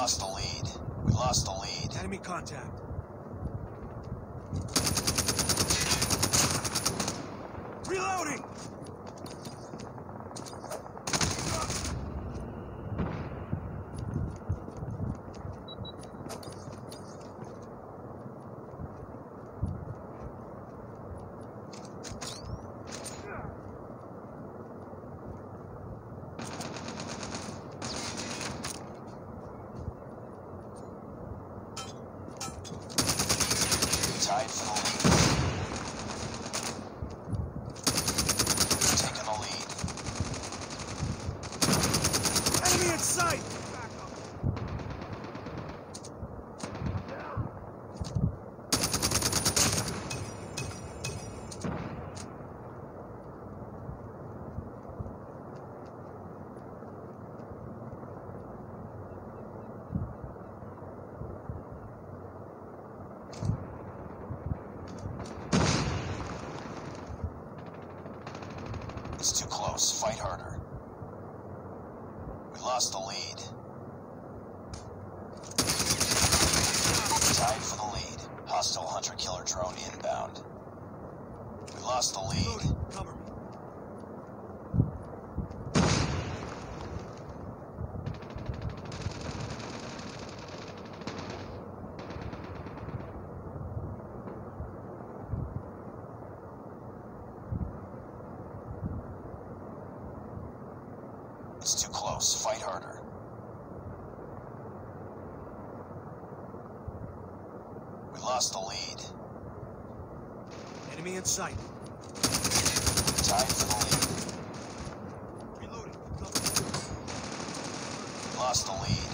lost the lead. We lost the lead. Enemy contact. Reloading! Tied for the lead. Taking the lead. Enemy in sight! It's too close. Fight harder. We lost the lead. Tied for the lead. Hostile hunter-killer drone inbound. We lost the lead. Reloading. Cover me. It's too close. Fight harder. We lost the lead. Enemy in sight. Tied for the lead. Reloading. We lost the lead.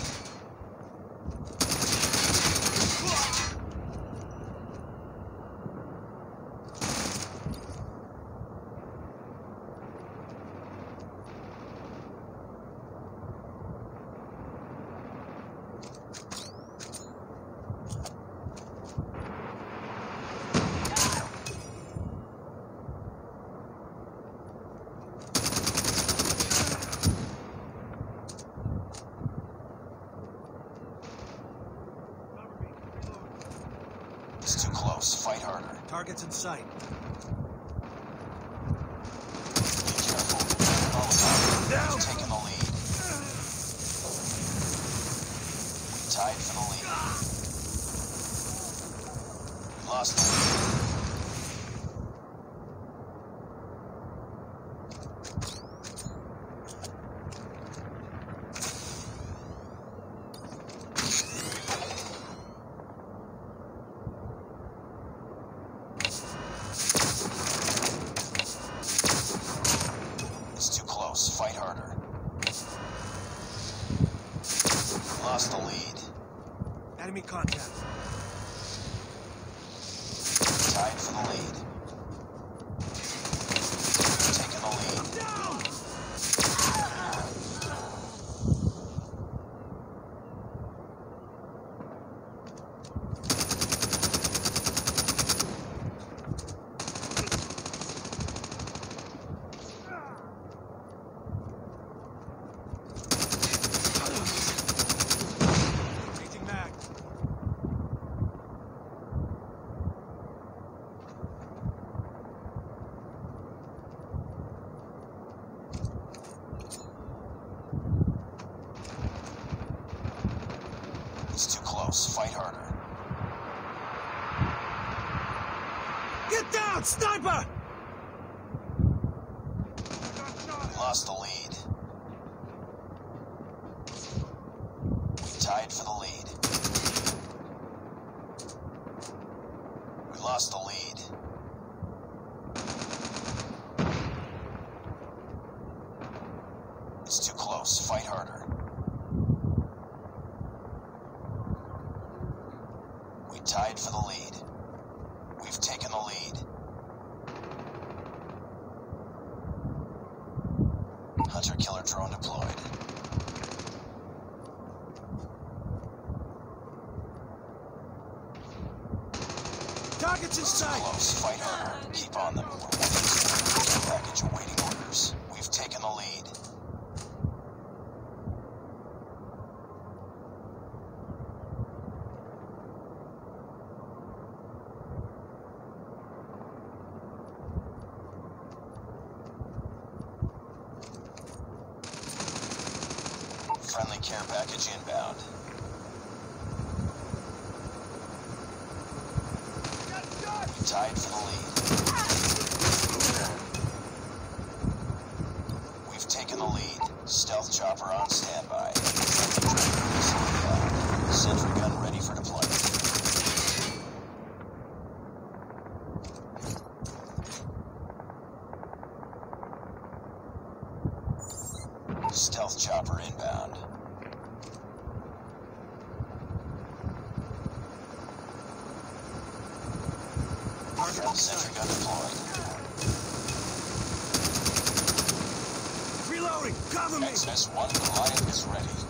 It's too close. Fight harder. Targets in sight. Be careful. We've taken the lead. We tied for the lead. We lost the lead. It's too close. Fight harder. We lost the lead. Enemy contact. Tied for the lead. Taking the lead. Changing mag. It's too close. Fight harder. Get down, sniper! We lost the lead. We tied for the lead. We lost the lead. It's too close. Fight harder. We tied for the lead. We've taken the lead. Hunter-killer drone deployed. Targets in Too sight. close. Fight harder. Keep on them. We're 1 Care package awaiting orders. We've taken the lead. Friendly care package inbound. We tied for the lead. We've taken the lead. Stealth chopper on standby. Friendly tracker missile inbound. Sentry gun ready for deployment. Stealth chopper inbound. Sentry gun deployed. Reloading! Cover me! XS-1 Goliath is ready.